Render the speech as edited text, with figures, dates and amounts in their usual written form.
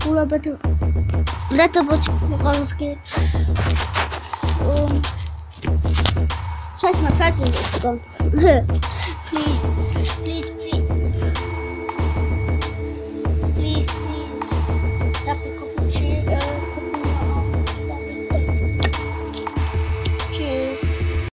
Bruder, bitte. Letterbox rausgeht. Und. Scheiß mal, falls ich nicht. Please.